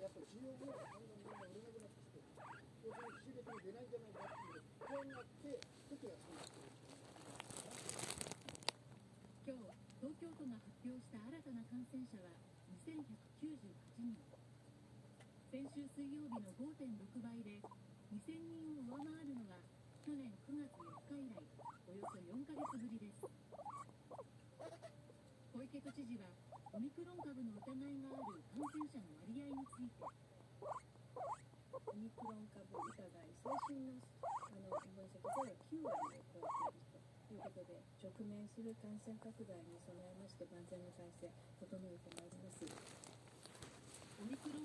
っぱり需要がだんだん売れなくなってきて、要するに仕入れても出ないんじゃないかっていう不安になって、ちょっと安くなってる。 今日、東京都が発表した新たな感染者は2198人。先週水曜日の 5.6 倍で、2000人を上回るのは去年9月4日以来、およそ4ヶ月ぶりです。小池都知事は、オミクロン株の疑いがある感染者の割合について、 オミクロン株疑い、最新の分析では9割を超えているということで、直面する感染拡大に備えまして万全の体制整えてまいります。 オミクロ